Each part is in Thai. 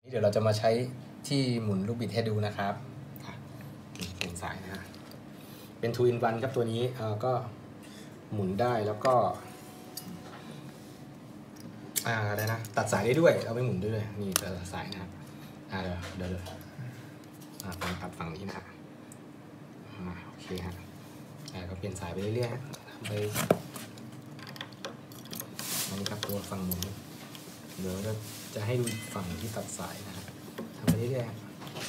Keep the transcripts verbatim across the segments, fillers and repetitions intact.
เดี๋ยวเราจะมาใช้ที่หมุนลูกบิดให้ดูนะครับเป็นสายนะฮะเป็น ทู อิน วัน ครับตัวนี้เอ่อก็หมุนได้แล้วก็อ่าอะไรนะตัดสายได้ด้วยเอาไปหมุนได้ด้วยนี่ตัดสายนะครับอ่าเดี๋ยวเดี๋ยวเดี๋ยวอ่าฝั่งตัดฝั่งนี้นะฮะอ่าโอเคฮะอ่าก็เปลี่ยนสายไปเรื่อยๆฮะไปอันนี้ครับตัวฝั่งหมุนเดี๋ยวจะจะให้ดูฝั่งที่ตัดสายนะครับทำไปเรื่อยๆ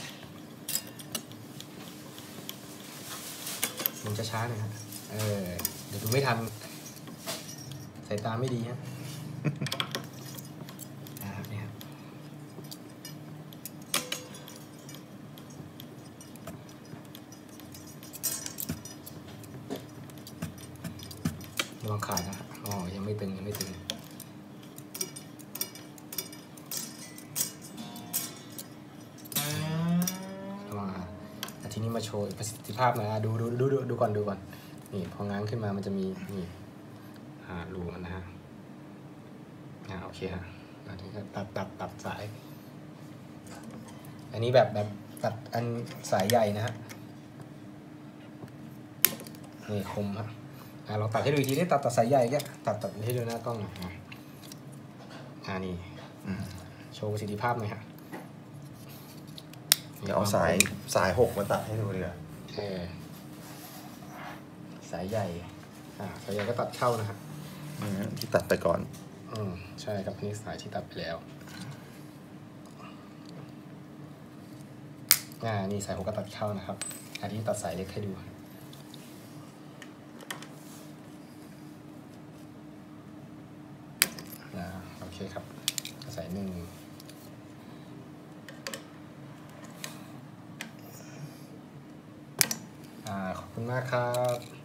มันจะช้าหน่อยครับเออเดี๋ยวดูไม่ทันสายตาไม่ดีฮะนะครับเนี่ยครับระวังขาดนะครับอ๋อยังไม่ตึงยังไม่ตึงทีนี้มาโชว์ประสิทธิภาพนะดูดูดูดูดูก่อนดูก่อนนี่พอง้างขึ้นมามันจะมีนี่อ่ารูมันนะฮะอ่าโอเคฮะอันนี้ก็ตัดตัดตัดสายอันนี้แบบแบบตัดอันสายใหญ่นะฮะนี่คมฮะอ่าลองตัดให้ดูอีกทีได้ตัดตัดสายใหญ่แกตัดตัดให้ดูหน้ากล้องหน่อยอ่านี่โชว์ประสิทธิภาพหน่อยฮะเดี๋ยวเอาสายสายหกมาตัดให้ดูดีกว่าเออสายใหญ่อ่าสายใหญ่ก็ตัดเข้านะฮะที่ตัดไปก่อนอืมใช่ครับนี่สายที่ตัดไปแล้วอ่านี่สายหกก็ตัดเข้านะครับอันนี้ตัดสายเล็กให้ดูอ่าโอเคครับสายหนึ่งขอบคุณมากครับ